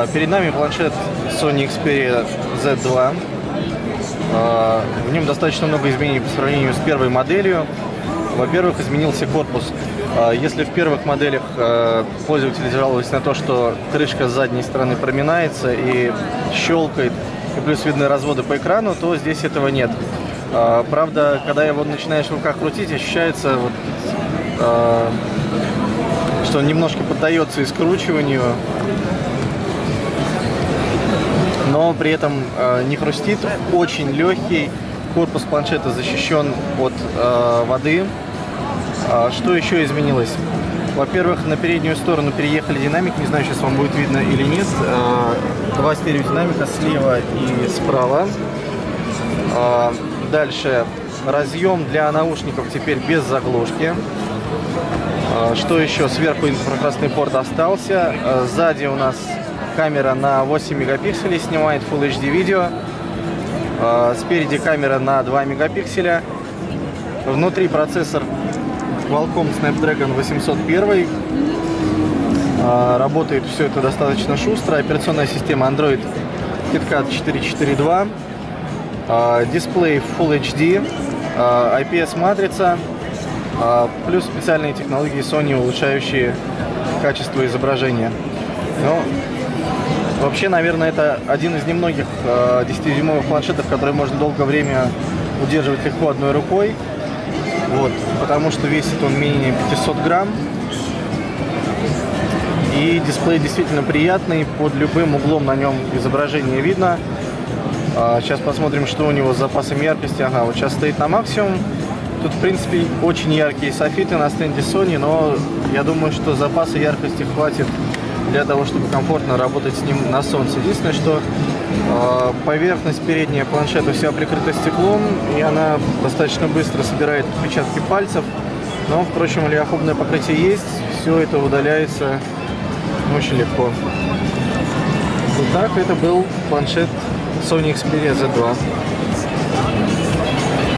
Перед нами планшет Sony Xperia Z2. В нем достаточно много изменений по сравнению с первой моделью. Во-первых, изменился корпус. Если в первых моделях пользователи жаловались на то, что крышка с задней стороны проминается и щелкает, и плюс видны разводы по экрану, то здесь этого нет. Правда, когда его начинаешь в руках крутить, ощущается, что он немножко поддается и скручиванию, но при этом не хрустит, очень легкий. Корпус планшета защищен от воды. Что еще изменилось? Во-первых, на переднюю сторону переехали динамик, не знаю, сейчас вам будет видно или нет. Два стереодинамика слева и справа. Дальше разъем для наушников теперь без заглушки. Что еще? Сверху инфракрасный порт остался. Сзади у нас камера на 8 мегапикселей, снимает Full HD видео. Спереди камера на 2 мегапикселя. Внутри процессор Qualcomm Snapdragon 801. Работает все это достаточно шустро. Операционная система Android KitKat 4.4.2. Дисплей Full HD. IPS матрица. Плюс специальные технологии Sony, улучшающие качество изображения. Но вообще, наверное, это один из немногих 10-дюймовых планшетов, который можно долгое время удерживать легко одной рукой. Вот, потому что весит он менее 500 грамм. И дисплей действительно приятный, под любым углом на нем изображение видно. Сейчас посмотрим, что у него с запасом яркости. Ага, вот сейчас стоит на максимум. Тут, в принципе, очень яркие софиты на стенде Sony, но я думаю, что запаса яркости хватит для того, чтобы комфортно работать с ним на солнце. Единственное, что поверхность передняя планшета вся прикрыта стеклом, и она достаточно быстро собирает отпечатки пальцев. Но, впрочем, олеофобное покрытие есть, все это удаляется очень легко. Итак, это был планшет Sony Xperia Z2.